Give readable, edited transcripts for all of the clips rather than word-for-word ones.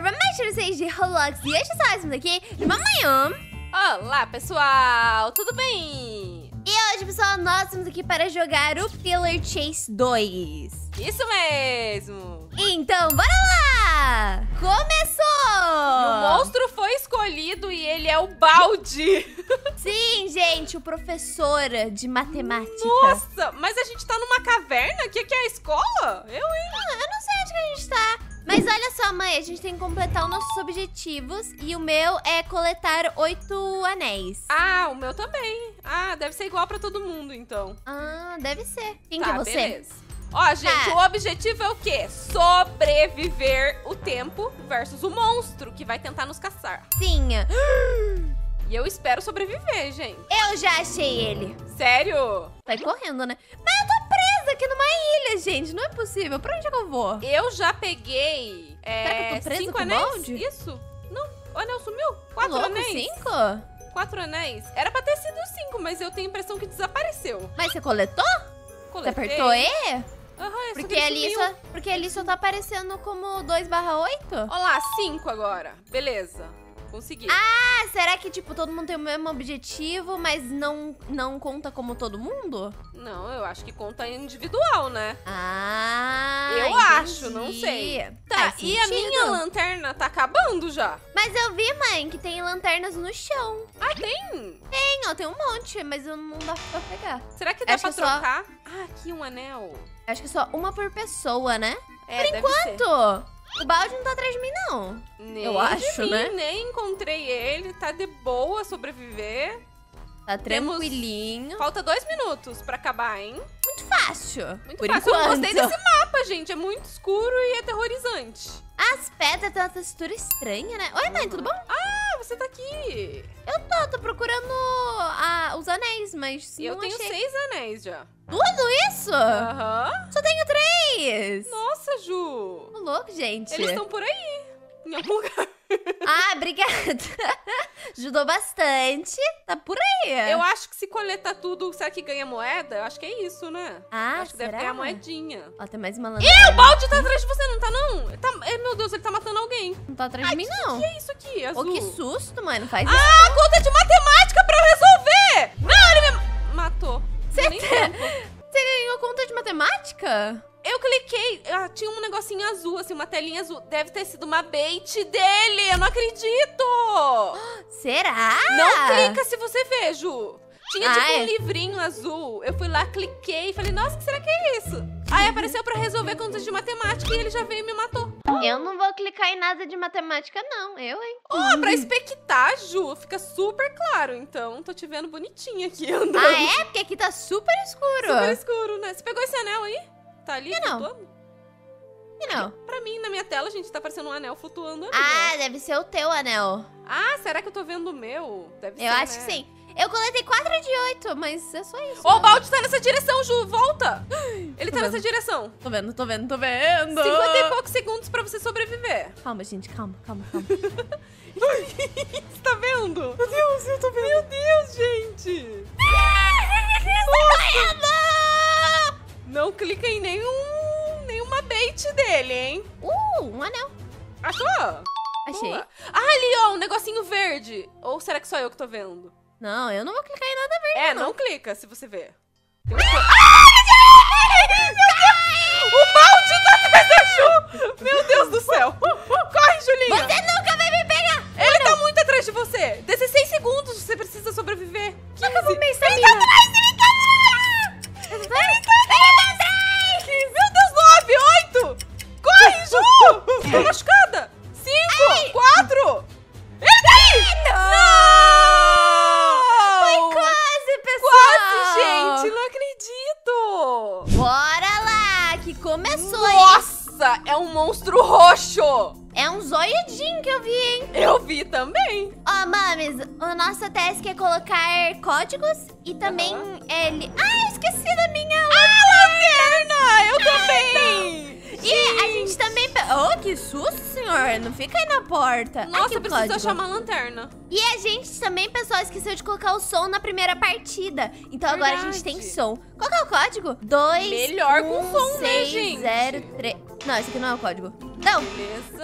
vamos mais vocês de Roblox e hoje só estamos aqui de manhã. Olá, pessoal! Tudo bem? E hoje, pessoal, nós estamos aqui para jogar o Pillar Chase 2. Isso mesmo! Então, bora lá! Começou! O monstro foi escolhido e ele é o Baldi. Sim, gente, o professor de matemática. Nossa, mas a gente tá numa caverna? Que é a escola? Eu não sei onde que a gente tá. Mas olha só, mãe, a gente tem que completar os nossos objetivos. E o meu é coletar 8 anéis. Ah, o meu também. Ah, deve ser igual pra todo mundo, então. Ah, deve ser. Quem tá, que é você? Beleza. Ó, gente, o objetivo é o quê? Sobreviver o tempo versus o monstro que vai tentar nos caçar. Sim. E eu espero sobreviver, gente. Eu já achei ele. Sério? Vai correndo, né? Mas eu tô presa aqui numa ilha, gente. Não é possível. Pra onde é que eu vou? Eu já peguei Será que eu tô presa 5 com o anéis. balde? Isso? Não, o anel sumiu. 4 Louco, anéis. 5? 4 anéis. Era pra ter sido 5, mas eu tenho a impressão que desapareceu. Mas você coletou? Você Coletei. apertou E? Aham, é Porque ali só tá aparecendo como 2/8? Olha lá, 5 agora. Beleza. Consegui. Ah, será que, tipo, todo mundo tem o mesmo objetivo, mas não conta como todo mundo? Não, eu acho que conta individual, né? Ah, Eu entendi. acho, não sei. Tá, Faz e a sentido. minha lanterna tá acabando já. Mas eu vi, mãe, que tem lanternas no chão. Ah, tem? Tem, ó, tem um monte, mas eu não dá pra pegar. Será que dá Acho pra que é só- trocar? Ah, aqui um anel. Acho que só uma por pessoa, né? É, Por deve enquanto. ser. O balde não tá atrás de mim, não. Nem Eu acho, de mim, né? Nem encontrei ele, tá de boa sobreviver. Tá Temos- tranquilinho. Falta 2 minutos pra acabar, hein? Muito fácil. Muito por fácil. Eu enquanto. gostei desse mapa, gente. É muito escuro e aterrorizante. As pedras têm uma textura estranha, né? Oi, mãe, tudo bom? Ah, você tá aqui. Eu tô procurando os anéis, mas E eu não tenho achei. 6 anéis já. Tudo isso? Aham. Só tenho 3. Nossa, Ju. Tô louco, gente. Eles estão por aí. Em algum lugar. Ah, obrigada. Ajudou bastante. Tá por aí. Eu acho que se coletar tudo, será que ganha moeda? Eu acho que é isso, né? Ah, Acho que será? deve ganhar moedinha. Ó, tem mais uma Ih, lanterna. o balde tá atrás de você, não tá não? Meu Deus, ele tá matando alguém. Não tá atrás de mim, não. O que é isso aqui, azul? Ô, que susto, mãe. Não faz isso. Ah, conta de matemática pra eu resolver! Não, ele me matou. Deu nem tempo. Você ganhou conta de matemática? Eu cliquei, tinha um negocinho azul, assim, uma telinha azul. Deve ter sido uma bait dele, eu não acredito! Será? Não clica se você vê, Ju. Tinha tipo Ai. um livrinho azul. Eu fui lá, cliquei e falei, nossa, o que será que é isso? Aí apareceu pra resolver contas de matemática e ele já veio e me matou. Eu não vou clicar em nada de matemática, não. Eu, hein? Ó, pra expectar, Ju, fica super claro. Então, tô te vendo bonitinha aqui andando. Ah, é? Porque aqui tá super escuro. Super escuro, né? Você pegou esse anel aí? Tá ali não. flutuando? E não? Pra mim, na minha tela, gente, tá parecendo um anel flutuando ali. Ah, deve ser o teu anel. Ah, será que eu tô vendo o meu? Deve ser, Eu acho né? que sim. Eu coletei 4 de 8, mas é só isso. Ó, o balde tá nessa direção, Ju, volta! Ele tá vendo. nessa direção. Tô vendo. 50 e poucos segundos pra você sobreviver. Calma, gente, calma. Você tá vendo? Meu Deus, eu tô vendo. Meu Deus, gente! Não clica em nenhuma bait dele, hein? Um anel. Achou? Achei. Boa. Ah, ali, ó, um negocinho verde. Ou será que só eu que tô vendo? Não, eu não vou clicar em nada verde. Não clica se você ver. Tem o balde tá atrás da Ju! Meu Deus do céu! Corre, Julinha! Você nunca vai me pegar! Ele tá muito atrás de você! 16 segundos você precisa sobreviver! 15. Acabou minha Ele tá estamina. atrás! Ele tá atrás! Ele tá atrás! Meu Deus, 9, 8! Corre, Ju! Você tá machucada! 5, 4! Ele tá aí! Não! Foi quase, pessoal! Quase, gente! Não acredito! Bora lá, que começou, hein? Nossa, é um monstro roxo! É um zoiudinho que eu vi, hein? Eu vi também. Ó, mames, a nossa task é colocar códigos e também ele... Ah, eu esqueci da minha Lanterna! Eu também! E a gente também... Oh, que susto, senhor! Não fica aí na porta. Nossa, Aqui eu o preciso código. achar uma lanterna. E a gente também, pessoal, esqueceu de colocar o som na primeira partida. Então agora a gente tem Verdade. som. Qual que é o código? 2, Melhor com som, né, gente? 6, 0, 3... Não, esse aqui não é o código. Não, Beleza.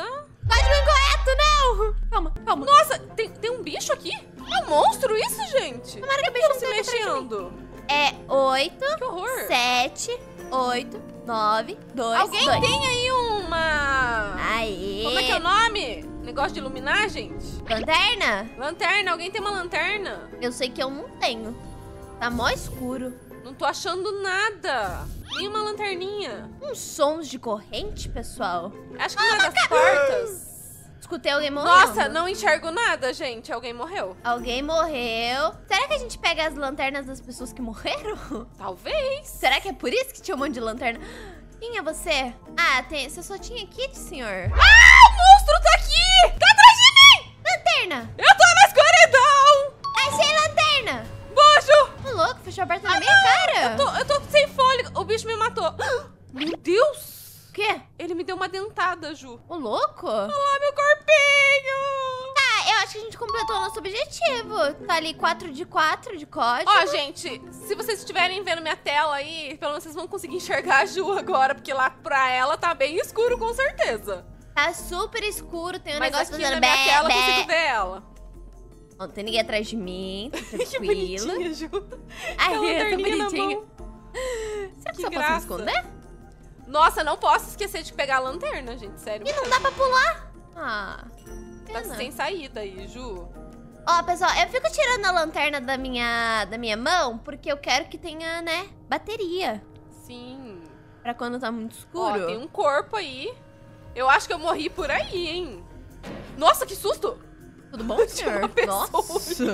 Código incorreto, não! Calma, calma. Nossa, tem um bicho aqui? É um monstro isso, gente? Tomara que o Por bicho não se esteja atrás de mim. mexendo? É 8, Que horror. 7, 8, 9, 2, Alguém 2. tem aí uma... Aê! Como é que é o nome? Negócio de iluminar, gente? Lanterna? Lanterna, alguém tem uma lanterna? Eu sei que eu não tenho. Tá mó escuro. Não tô achando nada. Nenhuma lanterninha. Uns sons de corrente, pessoal. Acho que não é das portas. Escutei alguém morrendo. Nossa, não enxergo nada, gente. Alguém morreu. Alguém morreu. Será que a gente pega as lanternas das pessoas que morreram? Talvez. Será que é por isso que tinha um monte de lanterna? Quem é você? Ah, você só tinha kit, senhor. Ah, o monstro tá aqui! Tá atrás de mim! Lanterna! Eu tô na escuridão! Achei lanterna! Bojo! Ô, louco, fechou a porta na minha cara. Eu tô sem fôlego. O bicho me matou. Meu Deus! O quê? Ele me deu uma dentada, Ju. Ô, louco? Olha lá, meu corpinho! Tá, eu acho que a gente completou o nosso objetivo. Tá ali 4 de 4 de código. Ó, gente, se vocês estiverem vendo minha tela aí, pelo menos vocês vão conseguir enxergar a Ju agora, porque lá pra ela tá bem escuro, com certeza. Tá super escuro, tem um Mas negócio aqui fazendo na minha tela eu bé. consigo ver ela. Não tem ninguém atrás de mim, tá Que tranquilo. bonitinha, Ju. Ai, A eu tô lanterninha na bonitinho. mão. Será que Que eu posso me graça. esconder? Nossa, não posso esquecer de pegar a lanterna, gente, sério. E não dá pra pular? Ah, Tá pena. sem saída aí, Ju. Ó, pessoal, eu fico tirando a lanterna da minha mão porque eu quero que tenha, né, bateria. Sim. Pra quando tá muito Ó, escuro. tem um corpo aí. Eu acho que eu morri por aí, hein? Nossa, que susto! Tudo bom, Tinha uma senhor? pessoa Nossa.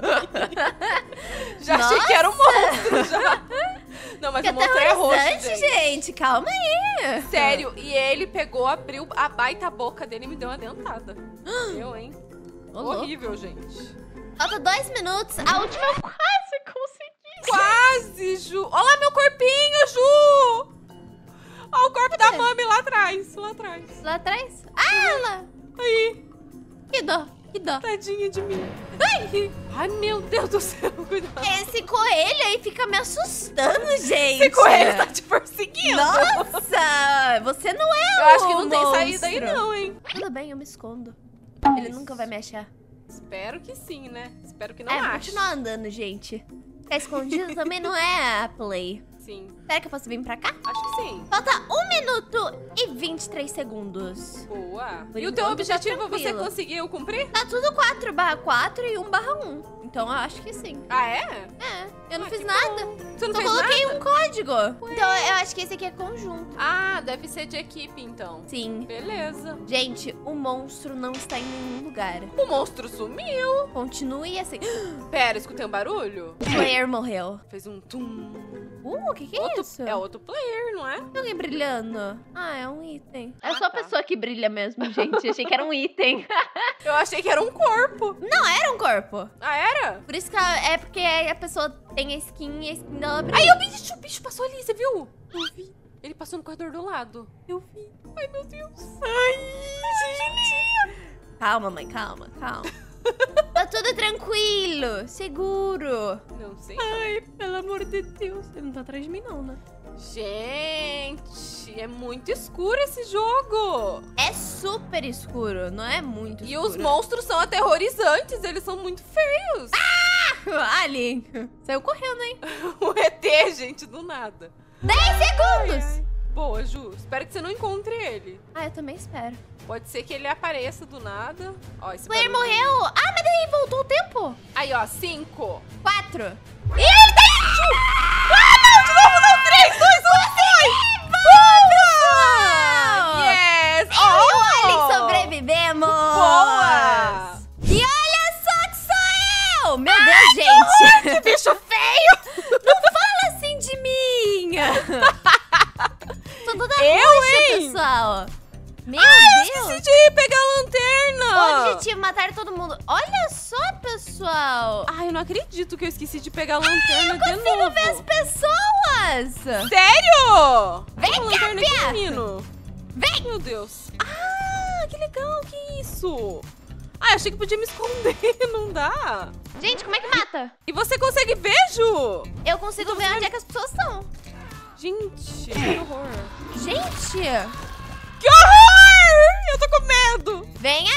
Já achei que era um monstro, já. Não, mas Que o monstro é roxo, aterrorizante, gente. Calma aí. Sério, e ele pegou, abriu a baita boca dele e me deu uma dentada. Eu, hein? Ô, louco. Horrível, gente. Falta 2 minutos. A última eu quase consegui. Quase, Ju. Olha lá meu corpinho, Ju! Olha o corpo da Mami lá atrás, lá atrás. Lá atrás? Ah, lá. Aí, Que dó, que dó. tadinha de mim. Ai, Ai, meu Deus do céu, cuidado. esse coelho aí fica me assustando, gente. Esse coelho tá te perseguindo. Nossa, você não é Eu um acho que não tem monstro. saída aí não, hein? Tudo bem, eu me escondo. Ele nunca vai me achar. Espero que sim, né? Espero que não Vou ache. continuar andando, gente. Ficar escondido também não é a play. Sim, Será que eu posso vir pra cá? acho que sim. Falta 1 minuto e 23 segundos. Boa. Por E o teu enquanto tá objetivo você tranquilo. conseguiu cumprir? Tá tudo 4/4 e 1/1. Então eu acho que sim. Ah, é? É, eu não Ah, fiz que nada. bom. Você não Só fez coloquei nada? um código. Então eu acho que esse aqui é conjunto. Ah, deve ser de equipe, então. Sim. Beleza. Gente, o monstro não está em nenhum lugar. O monstro sumiu. Continue assim. Pera, escutei um barulho? O player morreu. Fez um tum. O que é isso? É outro player, não é? Tem alguém brilhando? Ah, é um item. É só a pessoa que brilha mesmo, gente. Achei que era um item. Eu achei que era um corpo. Não, era um corpo. Ah, era? Por isso que é porque a pessoa tem a skin e a skin dela brilha. Aí o bicho passou ali, você viu? Eu vi. Ele passou no corredor do lado. Eu vi. Ai, meu Deus. Ai, gente. Calma, mãe, calma, calma. Tá tudo tranquilo, seguro. Não sei. Ai, pelo amor de Deus. Ele não tá atrás de mim, não, né? Gente, é muito escuro esse jogo. É super escuro, não é muito E escuro. os monstros são aterrorizantes, eles são muito feios. Alien. Saiu correndo, hein? O ET, gente, do nada. 10 segundos. Boa, Ju. Espero que você não encontre ele. Ah, eu também espero. Pode ser que ele apareça do nada. Ó, esse O player barulho. morreu. Ah, mas daí voltou o tempo. Aí, ó, 5. 4. Ih, ele tá aí, Ju! Ah, não, de novo não. 3, 2, 1, foi! Boa! Yes! Eu e o Alien sobrevivemos. Boa! E olha só que sou eu. Meu Deus, gente. Que bicho feio! Não fala assim de mim. Tô toda Eu, roxa, hein? pessoal. Meu Esqueci Deus. de pegar a O lanterna! objetivo, matar todo mundo. Olha só, pessoal. Ai, eu não acredito que eu esqueci de pegar a lanterna Eu de consigo novo. ver as pessoas. Sério? Vem Tem uma cá, lanterna aqui, Pia. menino. Vem. Meu Deus. Ah, que legal, que isso? Ah, achei que podia me esconder, não dá. Gente, como é que mata? E você consegue ver, Ju? Eu consigo ver onde é que as pessoas estão. Gente, que horror. Gente, Que horror! Eu tô com medo. vem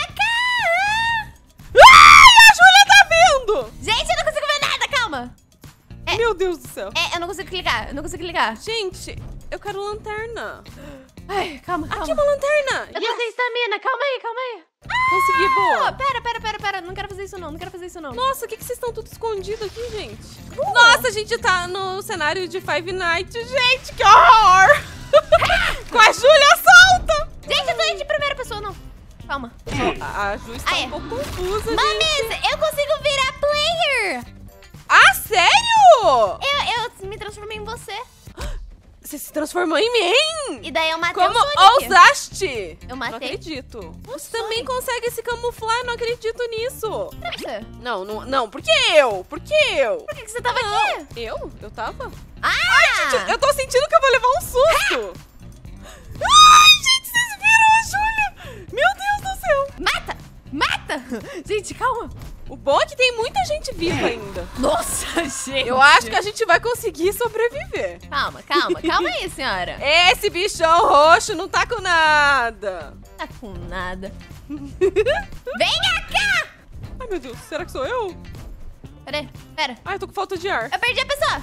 ligar. Gente, eu quero lanterna. Ai, calma. Aqui uma lanterna. Eu tô sem estamina, calma aí. Consegui, boa. Pera. Não quero fazer isso não. Nossa, o que vocês estão tudo escondido aqui, gente? Nossa, a gente tá no cenário de Five Nights. Gente, que horror! Com a Júlia solta! Gente, eu tô indo de primeira pessoa, não. Calma. A Ju está um pouco confusa, gente. Mames, eu consigo virar player. Ah, sério? Eu me transformei em você. Você se transformou em mim? E daí eu matei Como o Sonic. ousaste? Eu matei. Não acredito. Você também consegue se camuflar, não acredito nisso. Pra você. Não, por que eu? Por que eu? Por que você tava aqui? Eu? Eu tava? Ah! Ai, gente, eu tô sentindo que eu vou levar um susto. Ai, gente, vocês viram a Júlia? Meu Deus do céu. Mata! Gente, calma. O bom é que tem muita gente viva ainda. Nossa, gente. Eu acho que a gente vai conseguir sobreviver. Calma aí, senhora. Esse bichão roxo não tá com nada. Tá com nada. Venha cá! Ai, meu Deus, será que sou eu? Pera. Ai, eu tô com falta de ar. Eu perdi a pessoa.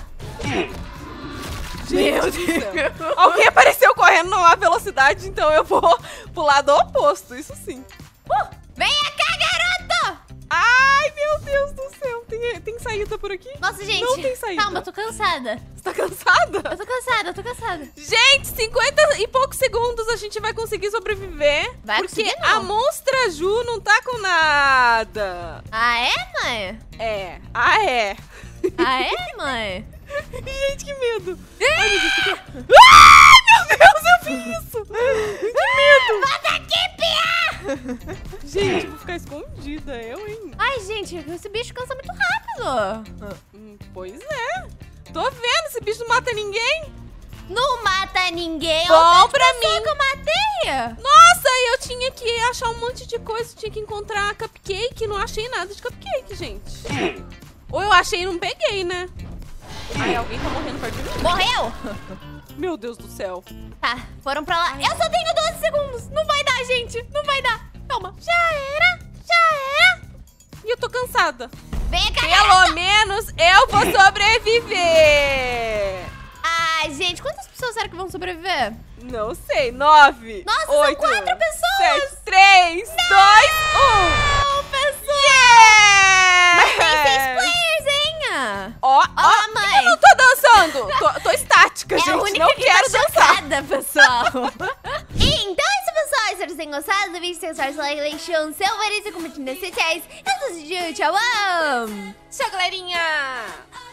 Meu Deus. Alguém apareceu correndo numa velocidade, então eu vou pro lado oposto, isso sim. Venha cá, garoto! Ai, meu Deus do céu. Tem saída por aqui? Nossa, gente. Não tem saída. Calma, eu tô cansada. Você tá cansada? Eu tô cansada. Gente, 50 e poucos segundos a gente vai conseguir sobreviver. Vai porque conseguir, não. a Monstra Ju não tá com nada. Ah, é, mãe? É. Ah, é, mãe? Gente, que medo. Ai, meu Deus. Ai, meu Deus, eu fiz isso. Que medo. Volta aqui, pia! Gente, eu vou ficar escondida, eu, hein? Ai, gente, esse bicho cansa muito rápido. Pois é. Tô vendo, esse bicho não mata ninguém. Não mata ninguém. Bom pra mim. Que eu matei. Nossa, eu tinha que achar um monte de coisa. Tinha que encontrar cupcake. Não achei nada de cupcake, gente. Ou eu achei e não peguei, né? Ai, alguém tá morrendo perto de mim. Morreu? Meu Deus do céu. Tá, foram pra lá. Eu só tenho 12 segundos. Não vai dar, gente. Não vai dar. Calma. Já era. E eu tô cansada. Vem cá, Pelo menos eu vou sobreviver. Ai, gente, quantas pessoas será que vão sobreviver? Não sei. 9. Nossa, 8, são 4 pessoas. 7, 3, 2, 1. Não, pessoal. Yeah! Mas tem 6 players, hein? Ó, mãe. eu não tô dançando. Tô estática, gente. É a única Não que quero tá dançar. chocada, pessoal. Então é isso, pessoal. Espero que vocês tenham gostado do vídeo. Tem sorte, like, deixa seu favorito e compartilha nas redes sociais. Eu sou o Ju, tchau! Tchau, galerinha.